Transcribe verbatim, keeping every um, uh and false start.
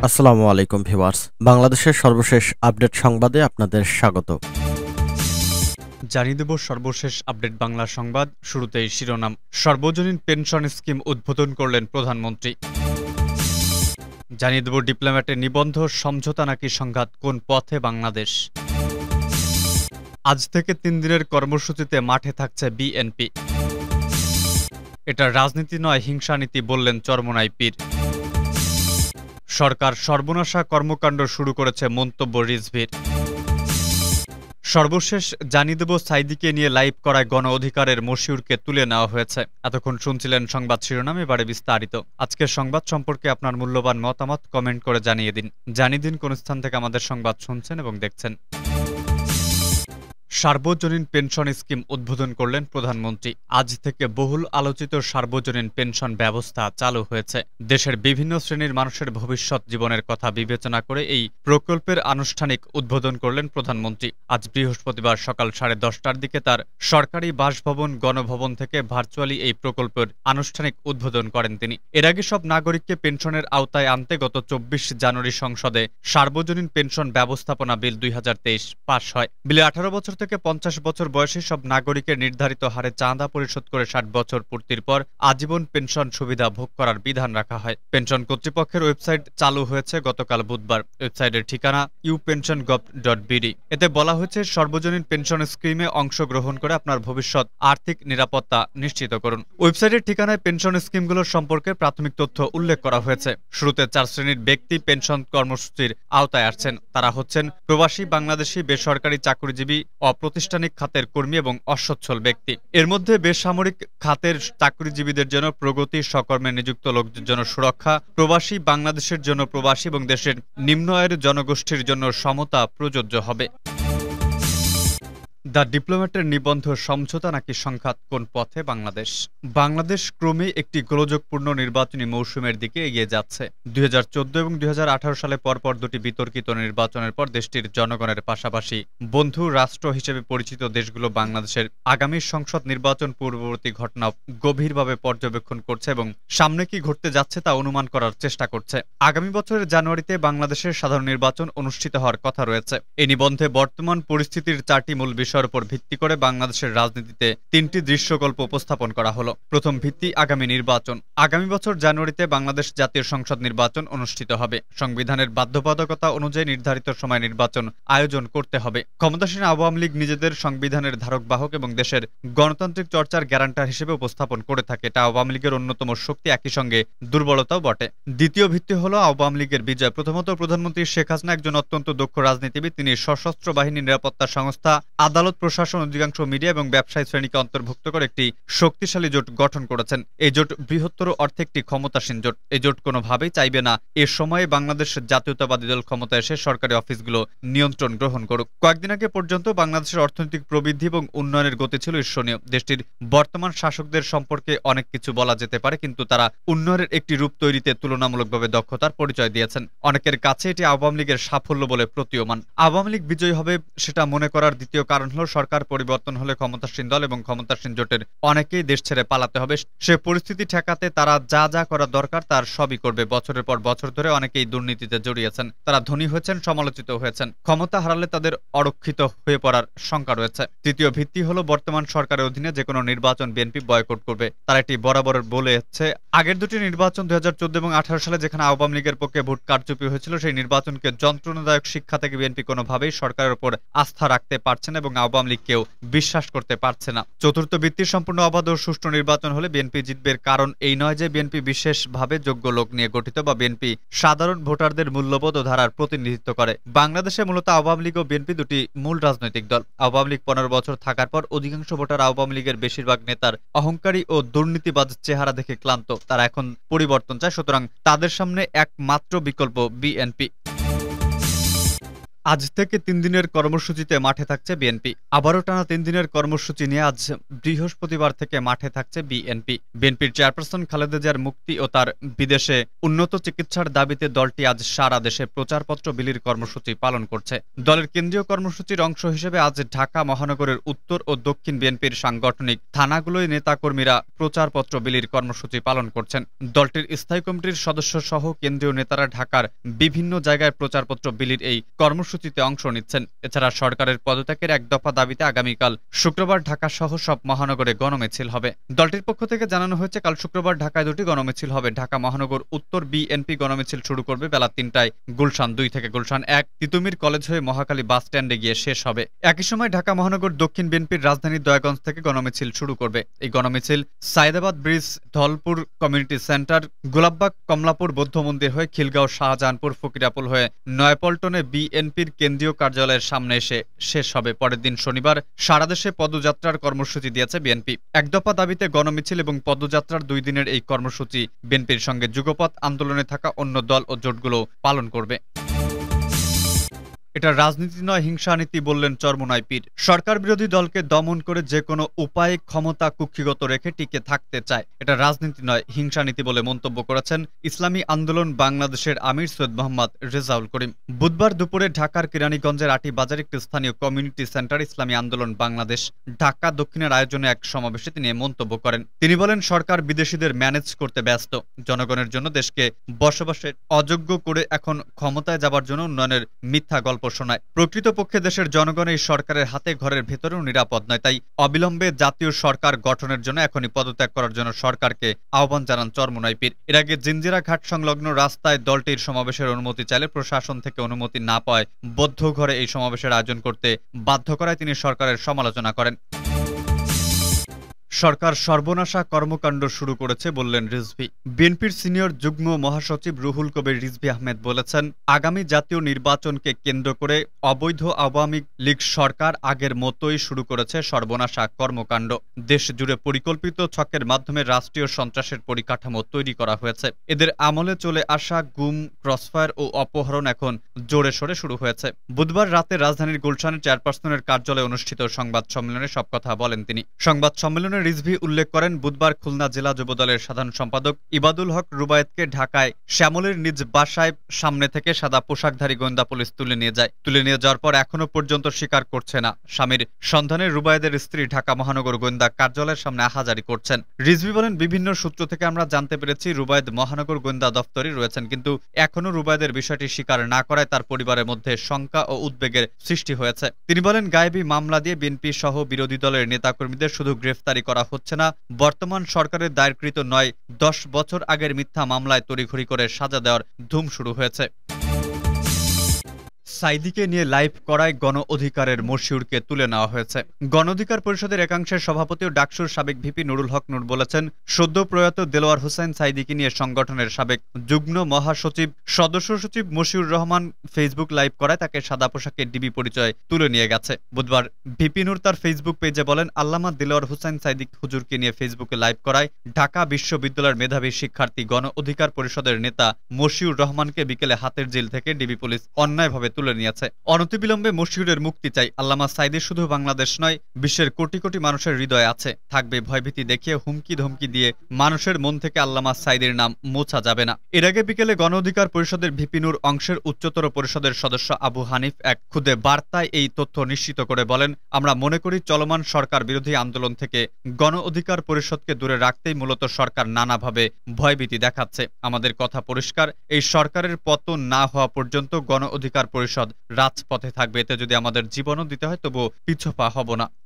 আসসালামু আলাইকুম ভিউয়ার্স, বাংলাদেশের সর্বশেষ আপডেট সংবাদে আপনাদের স্বাগত। জানিয়ে দেব সর্বশেষ আপডেট বাংলা সংবাদ। শুরুতেই শিরোনাম। সর্বজনীন পেনশন স্কিম উদ্বোধন করলেন প্রধানমন্ত্রী। জানিয়ে দেব ডিপ্লোম্যাটের নিবন্ধ সমঝোতা নাকি সংঘাত, কোন পথে বাংলাদেশ। আজ থেকে তিন দিনের কর্মসূচিতে মাঠে থাকছে বিএনপি। এটা রাজনীতি নয়, হিংসানীতি বললেন চরমোনাই পীর। সরকার সর্বনাশা কর্মকাণ্ড শুরু করেছে, মন্তব্য রিজভির। সর্বশেষ জানিয়ে দেব সাইদিকে নিয়ে লাইভ করায় গণ অধিকারের মশিউরকে তুলে নেওয়া হয়েছে। এতক্ষণ শুনছিলেন সংবাদ শিরোনাম, এবারে বিস্তারিত। আজকের সংবাদ সম্পর্কে আপনার মূল্যবান মতামত কমেন্ট করে জানিয়ে দিন। জানিয়ে দিন কোন স্থান থেকে আমাদের সংবাদ শুনছেন এবং দেখছেন। সার্বজনীন পেনশন স্কিম উদ্বোধন করলেন প্রধানমন্ত্রী। আজ থেকে বহুল আলোচিত সার্বজনীন পেনশন ব্যবস্থা চালু হয়েছে। দেশের বিভিন্ন শ্রেণীর মানুষের ভবিষ্যৎ জীবনের কথা বিবেচনা করে এই প্রকল্পের আনুষ্ঠানিক উদ্বোধন করলেন প্রধানমন্ত্রী। আজ বৃহস্পতিবার সকাল সাড়ে দশটার দিকে তার সরকারি বাসভবন গণভবন থেকে ভার্চুয়ালি এই প্রকল্পের আনুষ্ঠানিক উদ্বোধন করেন তিনি। এর আগে সব নাগরিককে পেনশনের আওতায় আনতে গত চব্বিশ জানুয়ারি সংসদে সার্বজনীন পেনশন ব্যবস্থাপনা বিল দুই হাজার তেইশ পাশ হয়। বিলে আঠারো বছর থেকে পঞ্চাশ বছর বয়সী সব নাগরিকের নির্ধারিত হারে চাঁদা পরিশোধ করে ষাট বছর পূর্তির পর আজীবন পেনশন সুবিধা ভোগ করার বিধান রাখা হয়। পেনশন কর্তৃপক্ষের ওয়েবসাইট চালু হয়েছে গতকাল বুধবার। ওয়েবসাইটের ঠিকানা U pension gov dot BD. এতে বলা হয়েছে, সর্বজনীন পেনশন স্কিমে অংশগ্রহণ করে আপনার ভবিষ্যৎ আর্থিক নিরাপত্তা নিশ্চিত করুন। ওয়েবসাইটের ঠিকানায় পেনশন স্কিমগুলোর সম্পর্কে প্রাথমিক তথ্য উল্লেখ করা হয়েছে। শুরুতে চার শ্রেণীর ব্যক্তি পেনশন কর্মসূচির আওতায় আসছেন। তারা হচ্ছেন প্রবাসী বাংলাদেশি, বেসরকারি চাকরিজীবী, অপ্রতিষ্ঠানিক খাতের কর্মী এবং অসচ্ছল ব্যক্তি। এর মধ্যে বেসামরিক খাতের চাকরিজীবীদের জন্য প্রগতি, সকর্মে নিযুক্ত লোকদের জন্য সুরক্ষা, প্রবাসী বাংলাদেশের জন্য প্রবাসী এবং দেশের নিম্ন আয়ের জনগোষ্ঠীর জন্য সমতা প্রযোজ্য হবে। দ্য ডিপ্লোম্যাটের নিবন্ধ সমঝোতা নাকি সংঘাত, কোন পথে বাংলাদেশ। বাংলাদেশ ক্রমে একটি গোলযোগপূর্ণ নির্বাচনী মৌসুমের দিকে এগিয়ে যাচ্ছে। দুই হাজার চোদ্দ এবং দুই হাজার আঠারো সালে পরপর দুটি বিতর্কিত নির্বাচনের পর দেশটির জনগণের পাশাপাশি বন্ধু রাষ্ট্র হিসেবে পরিচিত দেশগুলো বাংলাদেশের আগামী সংসদ নির্বাচন পূর্ববর্তী ঘটনা গভীরভাবে পর্যবেক্ষণ করছে এবং সামনে কি ঘটতে যাচ্ছে তা অনুমান করার চেষ্টা করছে। আগামী বছরের জানুয়ারিতে বাংলাদেশের সাধারণ নির্বাচন অনুষ্ঠিত হওয়ার কথা রয়েছে। এই নিবন্ধে বর্তমান পরিস্থিতির চারটি মূল বিষয় উপর ভিত্তি করে বাংলাদেশের রাজনীতিতে তিনটি দৃশ্যকল্প উপস্থাপন করা হলো। প্রথম ভিত্তি আগামী নির্বাচন। আগামী বছর জানুয়ারিতে বাংলাদেশ জাতীয় সংসদ নির্বাচন অনুষ্ঠিত হবে। সংবিধানের বাধ্যবাধকতা অনুযায়ী নির্ধারিত সময় নির্বাচন আয়োজন করতে হবে। ক্ষমতাসীন আওয়ামী লীগ নিজেদের সংবিধানের ধারক বাহক এবং দেশের গণতান্ত্রিক চর্চার গ্যারান্টার হিসেবে উপস্থাপন করে থাকে। এটা আওয়ামী লীগের অন্যতম শক্তি, একই সঙ্গে দুর্বলতাও বটে। দ্বিতীয় ভিত্তি হলো আওয়ামী লীগের বিজয়। প্রথমত প্রধানমন্ত্রী শেখ হাসিনা একজন অত্যন্ত দক্ষ রাজনীতিবিদ। তিনি সশস্ত্র বাহিনী, নিরাপত্তা সংস্থা, আদালত, প্রশাসন, অধিকাংশ মিডিয়া এবং ব্যবসায়ী শ্রেণীকে অন্তর্ভুক্ত করে একটি শক্তিশালী জোট গঠন করেছেন। এই জোট বৃহত্তর অর্থে একটি ক্ষমতাসীন জোট। এই জোট কোনোভাবেই চাইবে না এ সময়ে বাংলাদেশ জাতীয়তাবাদী দল ক্ষমতা এসে সরকারি অফিসগুলো নিয়ন্ত্রণ গ্রহণ করুক। কয়েকদিন আগে পর্যন্ত বাংলাদেশের অর্থনৈতিক প্রবৃদ্ধি এবং উন্নয়নের গতি ছিল ঈর্ষণীয়। দেশটির বর্তমান শাসকদের সম্পর্কে অনেক কিছু বলা যেতে পারে, কিন্তু তারা উন্নয়নের একটি রূপ তৈরিতে তুলনামূলকভাবে দক্ষতার পরিচয় দিয়েছেন। অনেকের কাছে এটি আওয়ামী লীগের সাফল্য বলে প্রতীয়মান। আওয়ামী লীগ বিজয়ী হবে সেটা মনে করার দ্বিতীয় কারণ হল, সরকার পরিবর্তন হলে ক্ষমতাসীন দল এবং ক্ষমতাসীন জোটের অনেকেই দেশ ছেড়ে পালাতে হবে। সে পরিস্থিতি ঠেকাতে তারা যা যা করা দরকার তার সবই করবে। বছরের পর বছর ধরে অনেকেই দুর্নীতিতে জড়িয়েছেন, তারা ধনী হয়েছেন, সমালোচিত হয়েছেন। ক্ষমতা হারালে তাদের অরক্ষিত হয়ে পড়ার শঙ্কা রয়েছে। তৃতীয় ভিত্তি হলো বর্তমান সরকারের অধীনে যে কোনো নির্বাচন বিএনপি বয়কট করবে। তারা এটি বরাবর বলেছে। আগের দুটি নির্বাচন দুই হাজার চোদ্দ এবং আঠারো সালে যেখানে আওয়ামী লীগের পক্ষে ভোট কারচুপি হয়েছিল, সেই নির্বাচনকে যন্ত্রণাদায়ক শিক্ষা থেকে বিএনপি কোনোভাবেই সরকারের উপর আস্থা রাখতে পারছে না এবং আওয়ামী লীগকেও বিশ্বাস করতে পারছে না। চতুর্থ ভিত্তি সম্পূর্ণ অবাধ ও সুষ্ঠু নির্বাচন হলে বিএনপি জিতবে। কারণ এই নয় যে বিএনপি বিশেষভাবে যোগ্য লোক নিয়ে গঠিত বা বিএনপি সাধারণ ভোটারদের মূল্যবোধ ও ধারার প্রতিনিধিত্ব করে। বাংলাদেশে মূলত আওয়ামী লীগ ও বিএনপি দুটি মূল রাজনৈতিক দল। আওয়ামী লীগ পনেরো বছর থাকার পর অধিকাংশ ভোটার আওয়ামী লীগের বেশিরভাগ নেতার অহংকারী ও দুর্নীতিবাজ চেহারা দেখে ক্লান্ত। তারা এখন পরিবর্তন চায়, সুতরাং তাদের সামনে একমাত্র বিকল্প বিএনপি। আজ থেকে তিন দিনের কর্মসূচিতে মাঠে থাকছে বিএনপি। আবারও টানা তিন দিনের কর্মসূচি নিয়ে আজ বৃহস্পতিবার থেকে মাঠে থাকছে বিএনপি। বিএনপির চেয়ারপারসন খালেদা জিয়ার মুক্তি ও তার বিদেশে উন্নত চিকিৎসার দাবিতে দলটি আজ সারা দেশে প্রচারপত্র বিলির কর্মসূচি পালন করছে। দলের কেন্দ্রীয় কর্মসূচির অংশ হিসেবে আজ ঢাকা মহানগরের উত্তর ও দক্ষিণ বিএনপির সাংগঠনিক থানাগুলোয় নেতাকর্মীরা প্রচারপত্র বিলির কর্মসূচি পালন করছেন। দলটির স্থায়ী কমিটির সদস্য সহ কেন্দ্রীয় নেতারা ঢাকার বিভিন্ন জায়গায় প্রচারপত্র বিলির এই কর্মসূচিতে অংশ নিচ্ছেন। এছাড়া সরকারের পদত্যাগের এক দফা দাবিতে আগামীকাল শুক্রবার ঢাকা সহ সব মহানগরে গণমিছিল হবে। দলটির পক্ষ থেকে জানানো হয়েছে, কাল শুক্রবার ঢাকায় দুটি গণমিছিল হবে। ঢাকা মহানগর উত্তর বিএনপি গণমিছিল শুরু করবে বেলা তিনটায় গুলশান দুই থেকে গুলশান এক, তিতুমির কলেজ হয়ে মহাখালী বাস স্ট্যান্ডে গিয়ে শেষ হবে। একই সময় ঢাকা মহানগর দক্ষিণ বিএনপির রাজধানী দয়াগঞ্জ থেকে গণমিছিল শুরু করবে। এই গণমিছিল Saidabad bridge, Dhalpur community centre, Golapbag Kamalapur বৌদ্ধ মন্দির হয়ে খিলগাঁও শাহজাহানপুর ফকিরাপুল হয়ে নয়াপল্টনে বিএনপির কেন্দ্রীয় কার্যালয়ের সামনে এসে শেষ হবে। পরের দিন শনিবার সারা দেশে পদযাত্রার কর্মসূচি দিয়েছে বিএনপি। এক দফা দাবিতে গণমিছিল এবং পদযাত্রার দুই দিনের এই কর্মসূচি বিএনপির সঙ্গে যুগপৎ আন্দোলনে থাকা অন্য দল ও জোটগুলো পালন করবে। এটা রাজনীতি নয়, হিংসানীতি, বললেন চরমোনাই পীর। সরকার বিরোধী দলকে দমন করে যে কোনো উপায়ে ক্ষমতা কুক্ষিগত রেখে টিকে থাকতে চায়, এটা রাজনীতি নয়, হিংসানীতি বলে মন্তব্য করেছেন ইসলামী আন্দোলন বাংলাদেশের আমির সৈয়দ মোহাম্মদ রেজাউল করিম। বুধবার দুপুরে ঢাকার কেরানীগঞ্জের আটি বাজার একটি স্থানীয় কমিউনিটি সেন্টার ইসলামী আন্দোলন বাংলাদেশ ঢাকা দক্ষিণের আয়োজনে এক সমাবেশে তিনি মন্তব্য করেন। তিনি বলেন, সরকার বিদেশিদের ম্যানেজ করতে ব্যস্ত, জনগণের জন্য দেশকে বসবাসের অযোগ্য করে এখন ক্ষমতায় যাবার জন্য উন্নয়নের মিথ্যা গল্প শোনায়। প্রকৃতপক্ষে দেশের জনগণ এই সরকারের হাতে ঘরের ভেতরেও নিরাপদ নয়। তাই অবিলম্বে জাতীয় সরকার গঠনের জন্য এখনই পদত্যাগ করার জন্য সরকারকে আহ্বান জানান চরমোনাই পীর। এর আগে জিঞ্জিরা ঘাট সংলগ্ন রাস্তায় দলটির সমাবেশের অনুমতি চাইলে প্রশাসন থেকে অনুমতি না পাওয়ায় বদ্ধ ঘরে এই সমাবেশের আয়োজন করতে বাধ্য করায় তিনি সরকারের সমালোচনা করেন। সরকার সর্বনাশা কর্মকাণ্ড শুরু করেছে বললেন রিজভী। বিএনপির সিনিয়র যুগ্ম মহাসচিব রুহুল কবির রিজভী আহমেদ বলেছেন, আগামী জাতীয় নির্বাচনকে কেন্দ্র করে অবৈধ আওয়ামী লীগ সরকার আগের মতোই শুরু করেছে সর্বনাশা কর্মকাণ্ড। দেশ জুড়ে পরিকল্পিত ছকের মাধ্যমে রাষ্ট্রীয় সন্ত্রাসের পরিকাঠামো তৈরি করা হয়েছে। এদের আমলে চলে আসা গুম, ক্রসফায়ার ও অপহরণ এখন জোরে সোরে শুরু হয়েছে। বুধবার রাতে রাজধানীর গুলশানের চেয়ারপারসনের কার্যালয়ে অনুষ্ঠিত সংবাদ সম্মেলনে সব কথা বলেন তিনি। সংবাদ সম্মেলনে রিজভী উল্লেখ করেন, বুধবার খুলনা জেলা যুবদলের সাধারণ সম্পাদক ইবাদুল হক রুবায়েতকে ঢাকায় শ্যামলের নিজ বাসায় সামনে থেকে সাদা পোশাকধারী গোয়েন্দা পুলিশ তুলে নিয়ে যায়। তুলে নিয়ে যাওয়ার পর এখনো পর্যন্ত স্বীকার করছে না। স্বামীর সন্ধানে রুবায়েতের স্ত্রী ঢাকা মহানগর গোয়েন্দা কার্যালয়ের সামনে আহাজারি করছেন। রিজভী বলেন, বিভিন্ন সূত্র থেকে আমরা জানতে পেরেছি রুবায়েত মহানগর গোয়েন্দা দফতরে রয়েছেন, কিন্তু এখনো রুবায়েতের বিষয়টি স্বীকার না করায় তার পরিবারের মধ্যে শঙ্কা ও উদ্বেগের সৃষ্টি হয়েছে। তিনি বলেন, গায়েবী মামলা দিয়ে বিএনপি সহ বিরোধী দলের নেতাকর্মীদের শুধু গ্রেফতারি করা হচ্ছে না, বর্তমান সরকারের দায়েরকৃত নয় দশ বছর আগের মিথ্যা মামলায় তড়িঘড়ি করে সাজা দেওয়ার ধুম শুরু হয়েছে। সাইদিকে নিয়ে লাইভ করায় গণ অধিকারের মশিউরকে তুলে নেওয়া হয়েছে। গণ অধিকার পরিষদের একাংশের সভাপতি ও ডাকসুর সাবেক ভিপি নুরুল হক নূর বলেছেন, সদ্য প্রয়াত দেলোয়ার হোসেন সাইদিকে নিয়ে সংগঠনের সাবেক যুগ্ম মহাসচিব সদস্য সচিব মশিউর রহমান ফেসবুক লাইভ করায় তাকে সাদা পোশাকে ডিবি পরিচয় তুলে নিয়ে গেছে। বুধবার ভিপি নূর তার ফেসবুক পেজে বলেন, আল্লামা দেলোয়ার হোসেন সাইদিক হুজুরকে নিয়ে ফেসবুকে লাইভ করায় ঢাকা বিশ্ববিদ্যালয়ের মেধাবী শিক্ষার্থী গণ অধিকার পরিষদের নেতা মশিউর রহমানকে বিকেলে হাতের জেল থেকে ডিবি পুলিশ অন্যায়ভাবে তুলে নিয়েছে। অনতিবিলম্বে মশিউরের মুক্তি চাই। আল্লামা সাইদি শুধু বাংলাদেশ নয়, বিশ্বের কোটি কোটি মানুষের হৃদয়ে আছে, থাকবে। ভয়ভীতি দেখিয়ে হুমকি ধমকি দিয়ে মানুষের মন থেকে আল্লামা সাইদির নাম মোছা যাবে না। এর আগে বিকেলে গণ অধিকার পরিষদের ভিপিনুর অংশের উচ্চতর পরিষদের সদস্য আবু হানিফ এক খুদে বার্তায় এই তথ্য নিশ্চিত করে বলেন, আমরা মনে করি চলমান সরকার বিরোধী আন্দোলন থেকে গণ অধিকার পরিষদকে দূরে রাখতেই মূলত সরকার নানাভাবে ভয়ভীতি দেখাচ্ছে। আমাদের কথা পরিষ্কার, এই সরকারের পতন না হওয়া পর্যন্ত গণ অধিকার পরিষদ রাজপথে থাকবে। এতে যদি আমাদের জীবনও দিতে হয় তবুও পিছপা হব না।